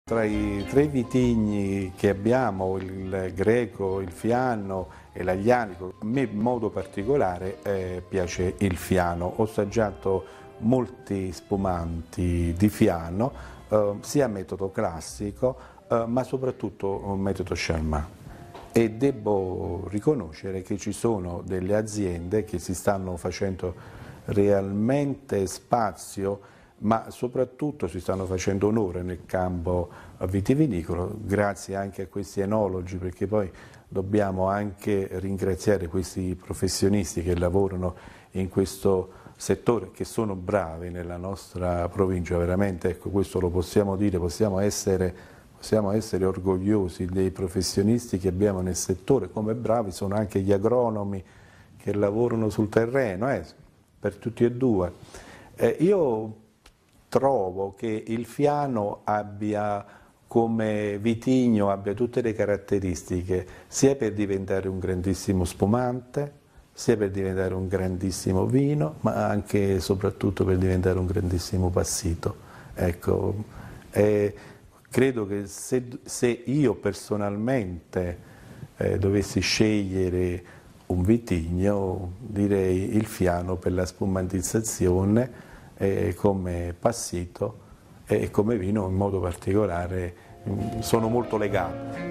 Tra i tre vitigni che abbiamo, il Greco, il Fiano e l'Aglianico, a me in modo particolare piace il Fiano. Ho assaggiato molti spumanti di Fiano, sia metodo classico, ma soprattutto un metodo Charmat. E devo riconoscere che ci sono delle aziende che si stanno facendo realmente spazio, ma soprattutto si stanno facendo onore nel campo vitivinicolo, grazie anche a questi enologi, perché poi dobbiamo anche ringraziare questi professionisti che lavorano in questo settore, che sono bravi nella nostra provincia, veramente, ecco, questo lo possiamo dire, possiamo essere orgogliosi dei professionisti che abbiamo nel settore, come bravi sono anche gli agronomi che lavorano sul terreno, per tutti e due. Io trovo che il Fiano abbia come vitigno abbia tutte le caratteristiche sia per diventare un grandissimo spumante, sia per diventare un grandissimo vino, ma anche e soprattutto per diventare un grandissimo passito. Ecco, credo che se io personalmente dovessi scegliere un vitigno, direi il Fiano per la spumantizzazione, come passito e come vino in modo particolare sono molto legato.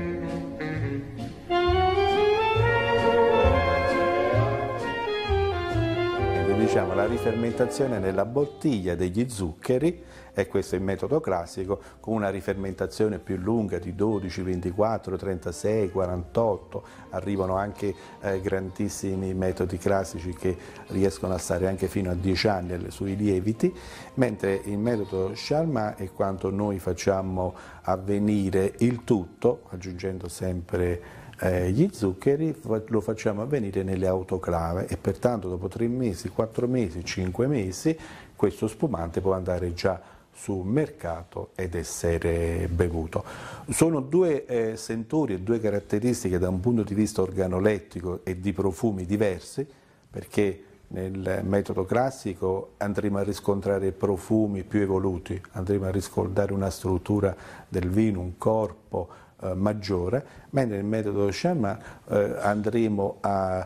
Diciamo, la rifermentazione nella bottiglia degli zuccheri, e questo è il metodo classico, con una rifermentazione più lunga di 12, 24, 36, 48, arrivano anche grandissimi metodi classici che riescono a stare anche fino a 10 anni sui lieviti, mentre il metodo Charmat è quando noi facciamo avvenire il tutto, aggiungendo sempre gli zuccheri, lo facciamo avvenire nelle autoclave e pertanto dopo 3 mesi, 4 mesi, 5 mesi questo spumante può andare già sul mercato ed essere bevuto. Sono due sentori e due caratteristiche da un punto di vista organolettico e di profumi diversi, perché nel metodo classico andremo a riscontrare profumi più evoluti, andremo a riscontrare una struttura del vino, un corpo maggiore, mentre nel metodo Charmat andremo a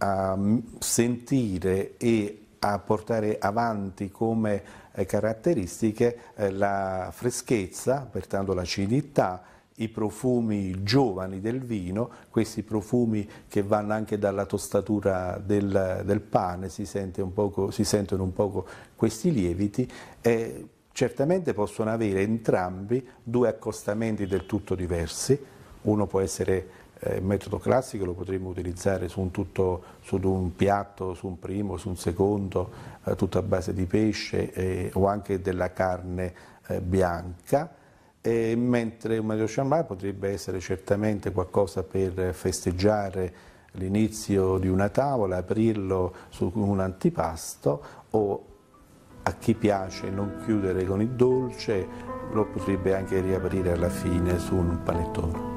sentire e a portare avanti come caratteristiche la freschezza, pertanto l'acidità, i profumi giovani del vino, questi profumi che vanno anche dalla tostatura del pane, si sentono un poco questi lieviti. Certamente possono avere entrambi due accostamenti del tutto diversi. Uno può essere il metodo classico, lo potremmo utilizzare su un piatto, su un primo, su un secondo, tutto a base di pesce o anche della carne bianca, mentre un metodo Charmat potrebbe essere certamente qualcosa per festeggiare l'inizio di una tavola, aprirlo su un antipasto, o a chi piace non chiudere con il dolce, lo potrebbe anche riaprire alla fine su un panettone.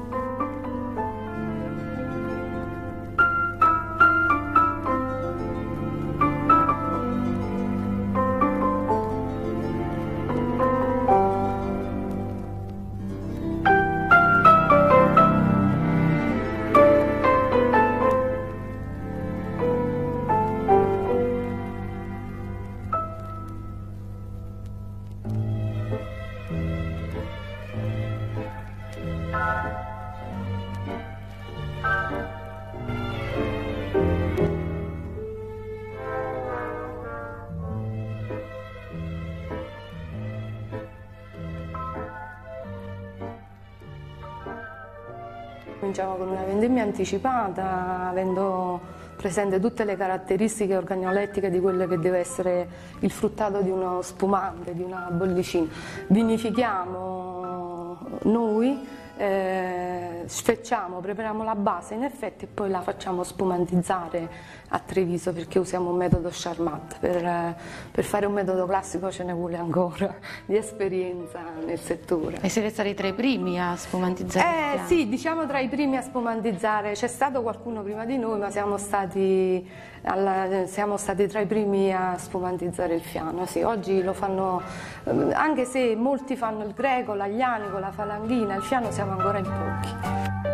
Cominciamo con una vendemmia anticipata, avendo presente tutte le caratteristiche organolettiche di quello che deve essere il fruttato di uno spumante, di una bollicina. Vinifichiamo noi sfecciamo, prepariamo la base in effetti e poi la facciamo spumantizzare a Treviso, perché usiamo un metodo Charmat. Per fare un metodo classico ce ne vuole ancora di esperienza nel settore. E siete stati tra i primi a spumantizzare? Sì, diciamo tra i primi a spumantizzare. C'è stato qualcuno prima di noi, ma siamo stati tra i primi a spumantizzare il fiano. Sì, oggi lo fanno, anche se molti fanno il greco, l'aglianico, la falanghina, il fiano siamo ancora in pochi.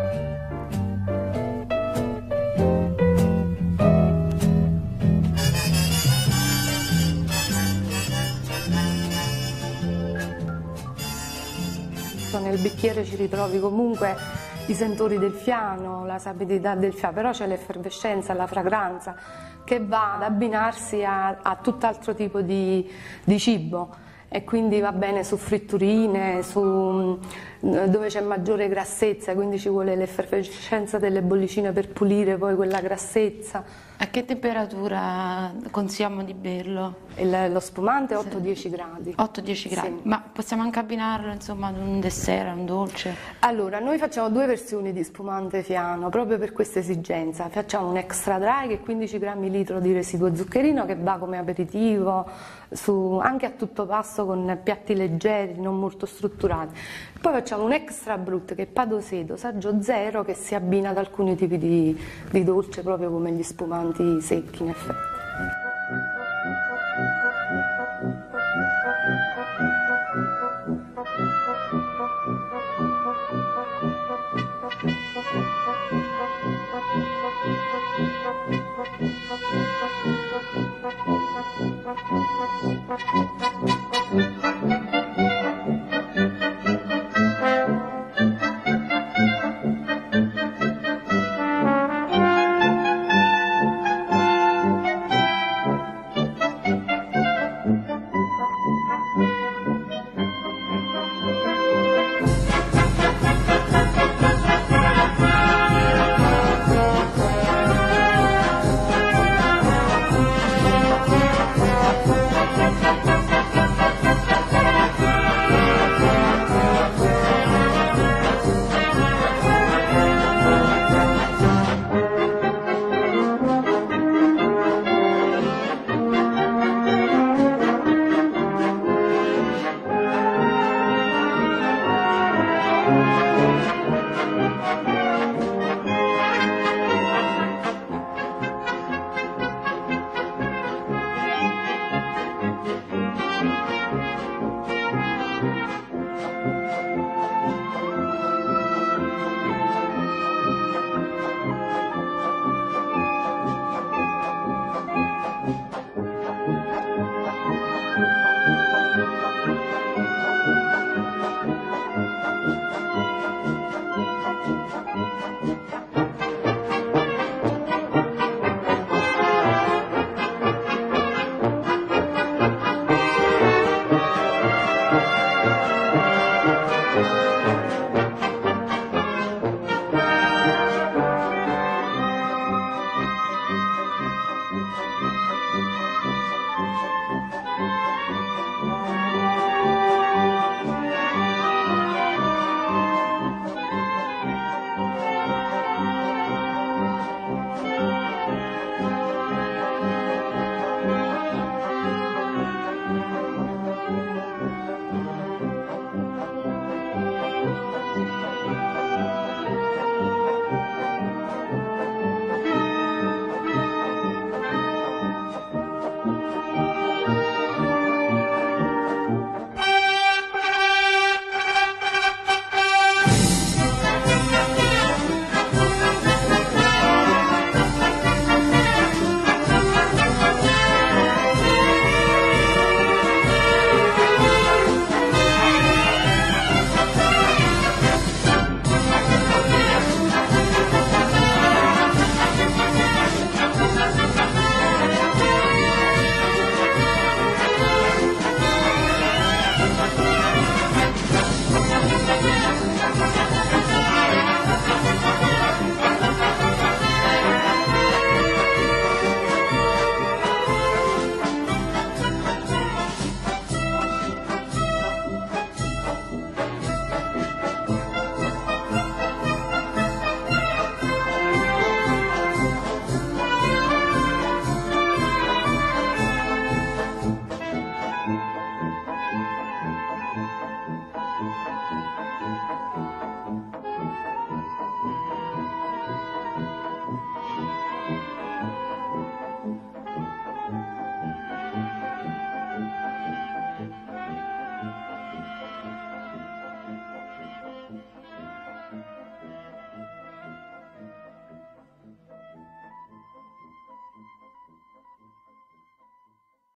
Nel bicchiere ci ritrovi comunque i sentori del fiano, la sapidità del fiano, però c'è l'effervescenza, la fragranza che va ad abbinarsi a tutt'altro tipo di cibo, e quindi va bene su fritturine, dove c'è maggiore grassezza, quindi ci vuole l'effervescenza delle bollicine per pulire poi quella grassezza. A che temperatura consigliamo di berlo? Lo spumante 8-10 gradi. 8-10 gradi, sì. Ma possiamo anche abbinarlo insomma ad un dessert, a un dolce? Allora, noi facciamo due versioni di spumante fiano proprio per questa esigenza. Facciamo un extra dry che è 15 grammi litro di residuo zuccherino, che va come aperitivo anche a tutto pasto con piatti leggeri, non molto strutturati. Poi facciamo un extra brut che è padosedo, saggio zero, che si abbina ad alcuni tipi di dolce, proprio come gli spumanti secchi in effetti.